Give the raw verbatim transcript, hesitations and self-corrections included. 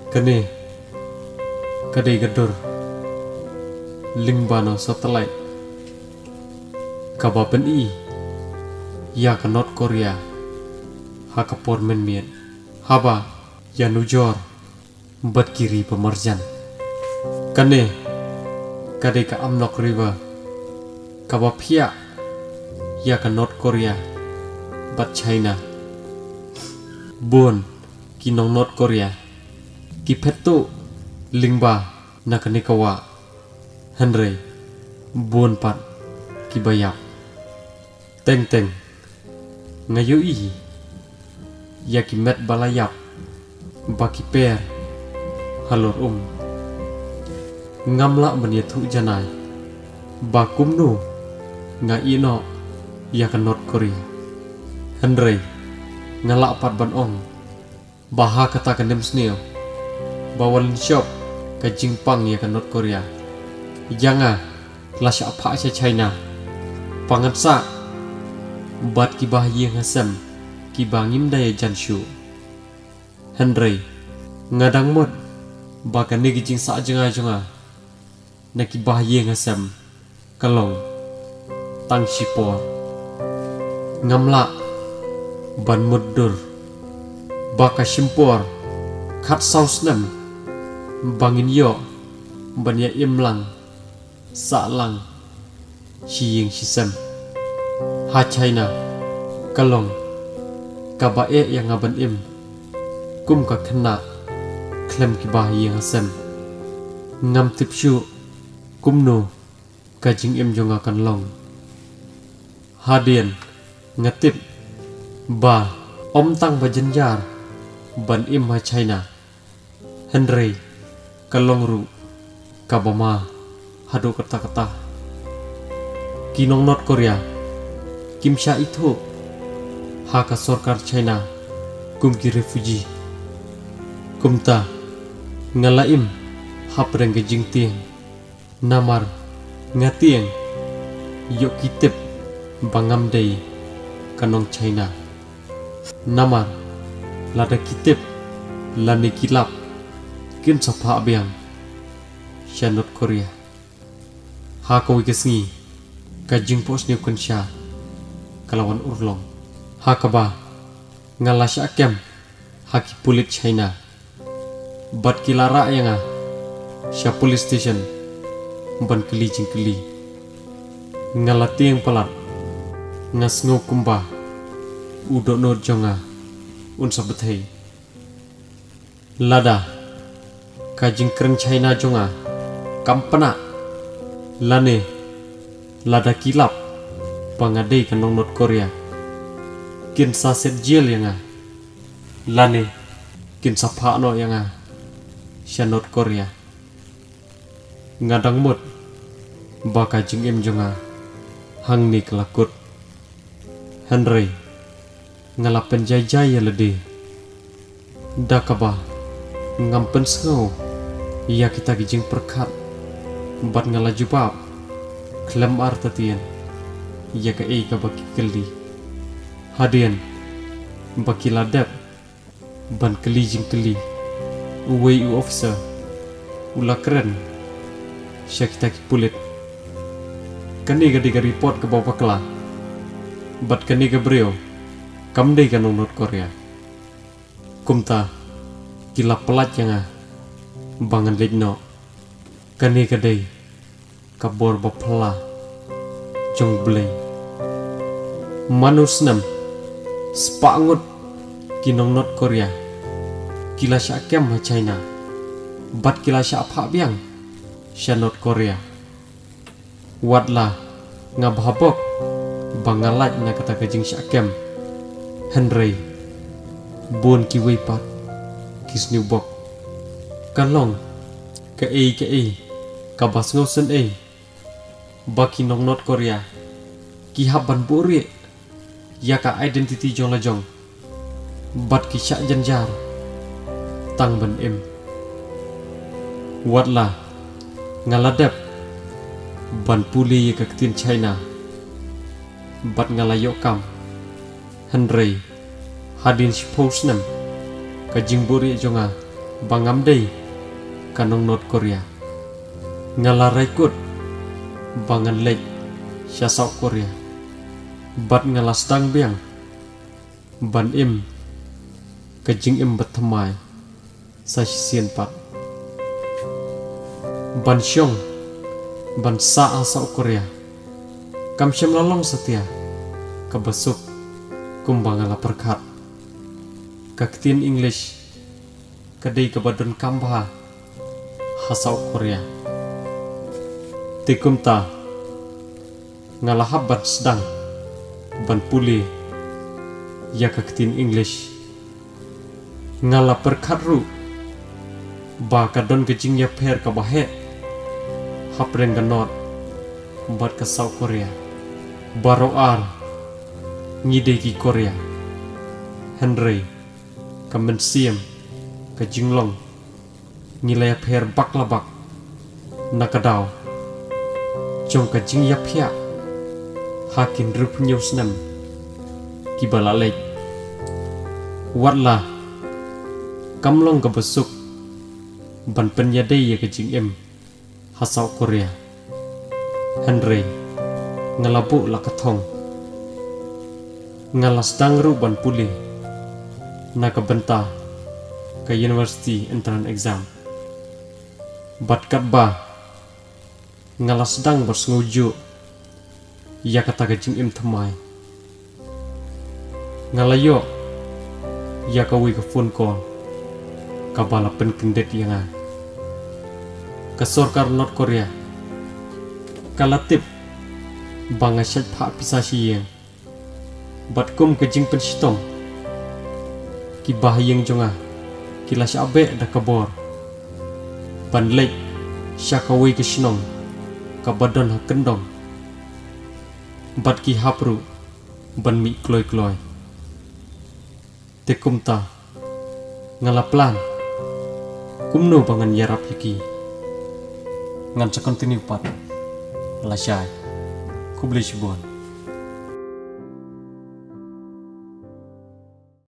Kene kadai gadur lingbano satellite kabapen i ya ke North Korea hakapor menmien haba ya nujor bat kiri pemerjan kane kadai ka Amnok River kabapia ya ke North Korea bat China bon kinong North Korea kipetu lingba nakanikawa Henry bon pat kibayap teng teng ngayo i ya kimet balayap baki per halor um ngamla menyethu janai bakum nu nga ino ya ke North Korea Henry ngalak pat ban ong baha kata kendem sneo bawalin shop ke Jingpang ya ke North Korea janga kelas apa aja China pangatsa bat kibah ye ngasem kibangim daya janshu Henry ngadang mod bakan ni gijing sa jenga jenga na kibah ye ngasem kalong tang sipor ngamla ban mudur baka simpor kat sausnem bangin yo banya imlang salang hiying sisem ha China kalong kabae yang ngaban im kum ka kena klem kibah yang sem ngam tipshu kumno kajing im jonga kan long hadien ngatip ba om tang bajenjar ban im ha China Henry kalong ru kabama hado kata-kata kinong North Korea kimsha itu haka sorkar China kum ki refugee kumta ngalaim hapreng gejing tieng namar ngatieng yok kitip bangam day kanong China namar lada kitip lani kilap kin sapa abiang sya North Korea haka wigesngi kajing pos niu kensya kalawan urlong hakaba ngalasya kem haki pulit China bat kilara yang sya police station ban keli jing keli ngalati yang pelat ngasngo kumba udo no jonga unsa bethei lada kajing keren China jonga kampana lane lada kilap pangadei kanong North Korea kin saset jil yang lane kin sapa no yang sya North Korea ngadang mut baka jing im jonga hang ni kelakut Henry ngalapen jai-jai lede dakaba ngampen sengau iya kita gijing perkat bat ngalaju bab klem artatien iya ka ei ka baki keli hadien baki ladap ban keli jing keli uwei u officer ula keren sya kita ki pulit kani ga diga report ke bawah kela bat kani ga breo kamdei kanong North Korea kumta kila pelat yang bangan legno kani kadai kabor bapla jong blay manusnam spangut kinong North Korea kila sya kem ha China bat kila sya apa biang sya North Korea wadla ngabhabok bangalat na kata kajing sya kem Henry bon ki weipat kisniu bok kalong ke ei ke ei kabas ngosen ei baki nong North Korea ki haban buri ya ka identity jong la jong bat ki syak janjar tang ban im watla ngaladap ban puli ka ketin China bat ngalayok kam Henry hadin si posnem ka jingburi jonga bangam day kanong North Korea ngalaray kut bangan lek siya South Korea bat ngalasdang biang ban im kajing im batamay sa sisian pat ban syong ban sa South Korea kam syam lalong setia kabasuk kumbangala perkat kaktin English kadai kabadon kambah ha South Korea tikum ta ngalahab ban sedang ban puli ya kaktin English ngala perkat ru ba kadon kejing ya per kabahe hapreng ganot bat ke South Korea baroar ngide ki Korea Henry kamen siam ke jinglong ngilaya per bak labak nakadaw jong ke jing ya pia hakin rup news nam kibala lek watla kamlong ke besuk ban penyadai ya ke jing em hasau Korea Henry ngelabu la ketong ngalas dangru ban puli na kebenta ke university entrance exam bat katba ngalas dang bersnguju ya kata gajing im temai ngalayo ya kawi ke phone call kabala penkendet yang a ke sorkar North Korea kalatip bangasyat pak pisasi yang bat kum kejing pensitong ki bahayeng jonga kila syabe da kabor ban lek syakawi ke shnong kabadon ha kendong bat ki hapru ban mi kloy kloy tekum ta ngalaplan kumno bangan yarap yaki ngan sa continue pat la syai kubli shibon